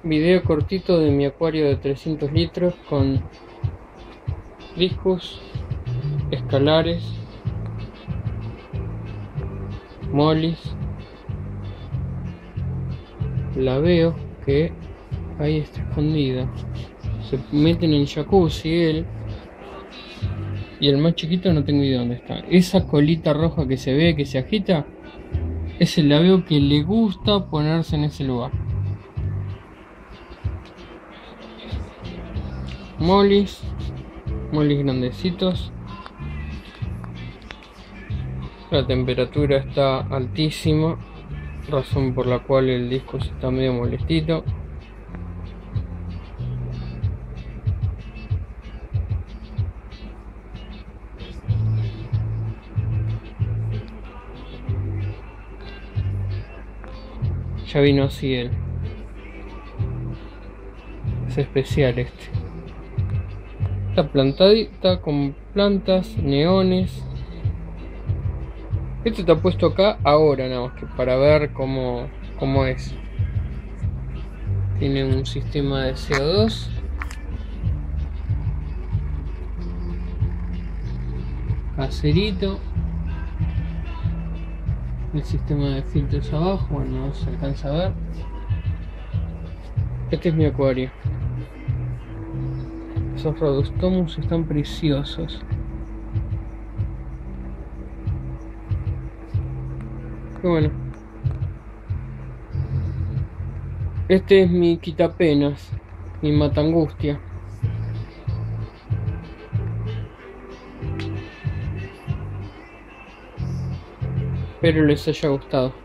Video cortito de mi acuario de 300 litros con discus, escalares, molis. La veo que ahí está escondida. Se mete en el jacuzzi él. Y el más chiquito no tengo idea dónde está. Esa colita roja que se ve, que se agita, ese la veo que le gusta ponerse en ese lugar. Molis grandecitos. La temperatura está altísima, razón por la cual el disco está medio molestito. Ya vino así él. Es especial este. Está plantadita con plantas, neones. Este está puesto acá ahora nada más que para ver cómo es. Tiene un sistema de CO2. Caserito. El sistema de filtros abajo, bueno, no se alcanza a ver. Este es mi acuario. Esos Rhodostomus están preciosos. Qué bueno. Este es mi quitapenas, mi matangustia. Espero les haya gustado.